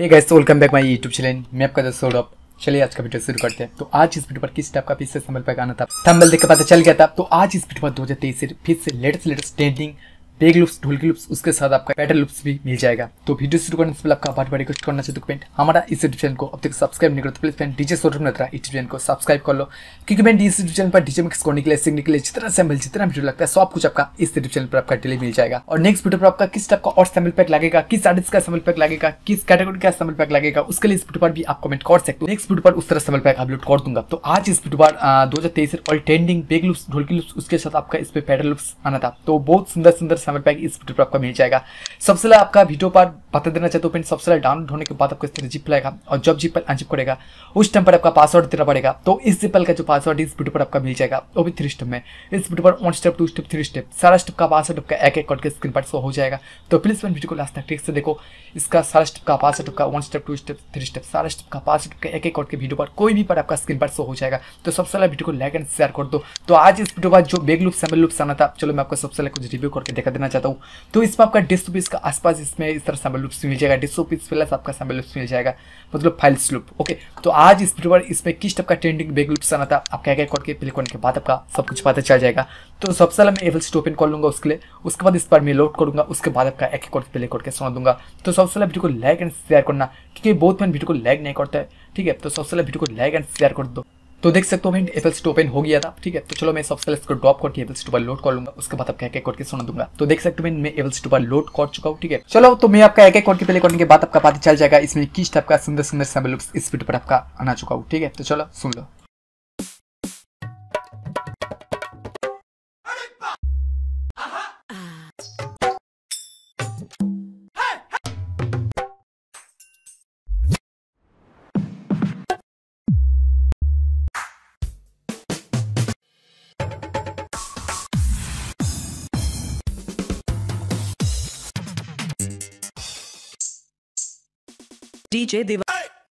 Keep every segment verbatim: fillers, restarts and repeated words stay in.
Hey guys, welcome back my YouTube channel. मैं आपका दोस्त सौरभ। चलिए आज का वीडियो शुरू करते हैं। तो आज इस वीडियो पर किस टाइप का फिर से संभल पैक आना था, थंबनेल देख के पता चल गया था। तो आज इस वीडियो पर दो हजार तेईस से फिर से latest latest trending bag loops, ढोलकी लुप्स, उसके साथ आपका पैटर्न लुप्स भी मिल जाएगा। तो वीडियो शुरू करने से पहले आपका बार बार रिक्वेस्ट करना चाहता हूं फ्रेंड, हमारा इस यूट्यूब चैनल को अब तक सब्सक्राइब नहीं करो तो please friend DJ Saurabh Natra YouTube channel को सब्सक्राइब कर लो, क्योंकि मैं इस यूट्यूब चैनल पर डीजे मिक्स करने के लिए, सीखने के लिए जितना सैंपल जितना वीडियो लगता है सब कुछ आपका इस यूट्यूब चैनल पर आपका डेली मिल जाएगा। और नेक्स्ट वीडियो पर आपका किस टाइप का और सैंपल पैक लगेगा, किस आर्टिस्ट का सैंपल पैक लगेगा, किस कैटेगरी का सैंपल पैक लगेगा, उसके लिए इस वीडियो पर भी आप कमेंट कर सकते हो। नेक्स्ट वीडियो पर उस तरह सैंपल पैक अपलोड कर दूंगा। तो आज इस वीडियो पर दो हजार तेईस ऑल ट्रेंडिंग बेग लुप्स, ढोलकी लुप्स, उसके साथ आपका इस पे पैटर्न लुप्स आना था। तो बहुत सुंदर सुंदर सैंपल पैक इस वीडियो पर आपका मिल जाएगा। सबसे पहले आपका वीडियो पर बता देना चाहता हूँ फ्रेंड, सबसे पहले डाउनलोड होने के बाद आपको इस तरह जिप लाएगा और जब जिप अनजिप करेगा उस टाइम पर आपका पासवर्ड देना पड़ेगा। तो इस जिपल का जो पासवर्ड इस वीडियो पर आपका मिल जाएगा, वो भी थ्री स्टेप में। इस वीडियो पर one step, two step, three step, सारा स्टेप का पासवर्ड आपका एक एक करके स्क्रीन पर शो हो जाएगा। तो प्लीज फ्रेंड वीडियो को लास्ट तक ठीक से देखो। इसका सारा स्टेप का पासवर्ड आपका one step, two step, three step, सारा स्टेप का पासवर्ड आपका एक एक करके वीडियो पर कोई भी पर आपका स्क्रीन पर शो हो जाएगा। तो सबसे पहले वीडियो को लाइक एंड शेयर कर दो। तो आज इस वीडियो का जो बेग लुप्स, सैंपल लुप्स आना था, चलो मैं आपको सबसे पहले कुछ रिव्यू करके दिखा देना चाहता हूँ। तो इसमें आपका डेढ़ सौ पीस का आसपास इसमें इस तरह सैंपल लुप्स मिल जाएगा। डेढ़ सौ पीस प्लस आपका सैंपल लुप्स मिल जाएगा, मतलब फाइल्स लुप। ओके, तो आज इस वीडियो पर इसमें किस टाइप का ट्रेंडिंग बेग लुप्स आना था, आप क्या क्या करके प्ले करने के बाद आपका सब कुछ पता चल जाएगा। तो सबसे पहले मैं एवल स्टोप ओपन कर लूंगा उसके लिए, उसके बाद इस पर मैं लोड करूंगा, उसके बाद आपका एक एक करके प्ले करके सुना दूंगा। तो सबसे पहले वीडियो को लाइक एंड शेयर करना, क्योंकि बहुत मैंने वीडियो को लाइक नहीं करता है, ठीक है। तो सबसे पहले वीडियो को लाइक एंड शेयर कर दो। तो देख सकते हो मैं एफएल स्टोप ओपन हो गया था, ठीक है। तो चलो मैं सबसे पहले इसको ड्रॉप करके एफएल स्टोप पर लोड कर लूंगा, उसके बाद आपका एक एक करके सुना दूंगा। तो देख सकते हो मैं एफएल स्टोप पर लोड कर चुका हूं, ठीक है। चलो तो मैं आपका एक एक करके प्ले करने के बाद आपका पता चल जाएगा इसमें किस टाइप का सुंदर सुंदर सैंपल लुप्स इस वीडियो पर आपका आना चुका हूं, ठीक है। तो चलो सुन लो। डीजे दिवा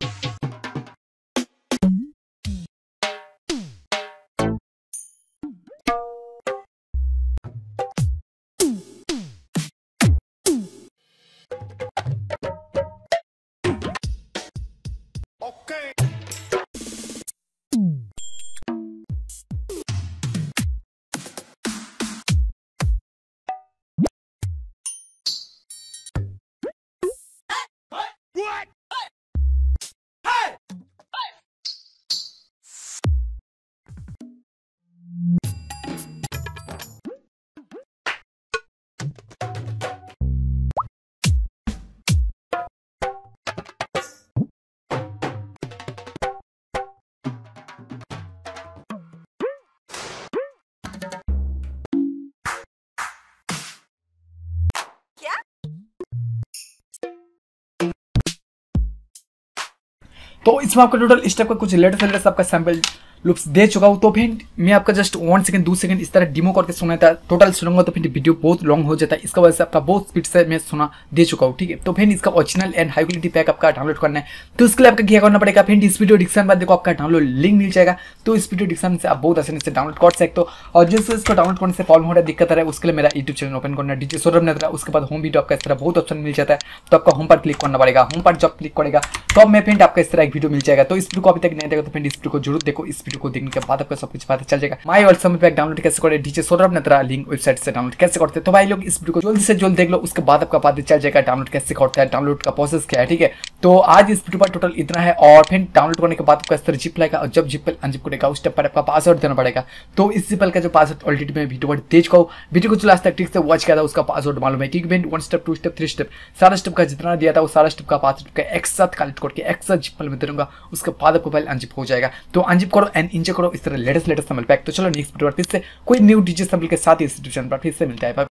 तो इसमें आपका टोटल इस टाइप का कुछ लेटेस्ट लेटेस्ट आपका सैंपल लुप्स दे चुका हूँ। तो फ्रेंड मैं आपका जस्ट वन सेकंड दो सेकंड इस तरह डिमो करके सुना था, टोटल सुनूंगा तो फिर वीडियो बहुत लॉन्ग हो जाता है, इसका वजह से आपका बहुत स्पीड से मैं सुना दे चुका हूँ, ठीक है। तो फ्रेंड इसका original and high quality pack आपका डाउनलोड करना है, तो इसके लिए आपका क्या करना पड़ेगा फ्रेंड, इस वीडियो डिस्क्रिप्शन में देखो आपका डाउनलोड लिंक मिल जाएगा। तो इस वीडियो डिस्क्रिप्शन से आप बहुत आसानी से डाउनलोड कर सकते हो। और जिससे इसको डाउनलोड करने से प्रॉब्लम हो रहा है, दिक्कत आ रहा है, उसके लिए मेरा यूट्यूब चैनल ओपन करना डीजे सौरभ नत्रा, उसके बाद होम वीडियो आपका इस तरह बहुत ऑप्शन मिल जाता है। तो आपका होम पर क्लिक करना पड़ेगा, होम पर जब क्लिक करेगा तो अब मैं फ्रेंड आपका इस तरह एक वीडियो मिल जाएगा। तो इस वीडियो को अभी तक नहीं देखा तो फ्रेंड इस वीडियो को जरूर देखो। इस वीडियो को देखने के बाद आपको सब कुछ पता चल जाएगा। My world sample pack download कैसे करें, DJ Saurabh Natra link website से डाउनलोड कैसे करते हैं। तो भाई लोग इस वीडियो को जल्दी से जल्द देख लो, उसके बाद आपका पता चल जाएगा डाउनलोड कैसे करते हैं, डाउनलोड का प्रोसेस क्या है, ठीक है। तो आज इस वीडियो पर टोटल इतना है। और फिर डाउनलोड करने के बाद आपका इस तरह जिप लाएगा और जब जिप अनजिप करेगा उस स्टेप पर आपका पासवर्ड देना पड़ेगा। तो इस जिपल का जो पासवर्ड ऑलरेडी मैं वीडियो पर दे चुका हूं, वीडियो को जो लास्ट तक ठीक से वॉच किया था उसका पासवर्ड मालूम है, क्योंकि मैं one step, two step, three step, सारा स्टेप का जितना दिया था वो सारा स्टेप का पासवर्ड का एक साथ कलेक्ट करके एक साथ जिपल में दूंगा, उसके बाद आपको फाइल अनजिप हो जाएगा। तो अनजिप करो एंड इंजॉय करो इस तरह लेटेस्ट लेटेस्ट सैंपल पैक। तो चलो नेक्स्ट वीडियो पर फिर से कोई न्यू डीजे सैंपल के साथ इस डिस्क्रिप्शन पर फिर से मिलता है।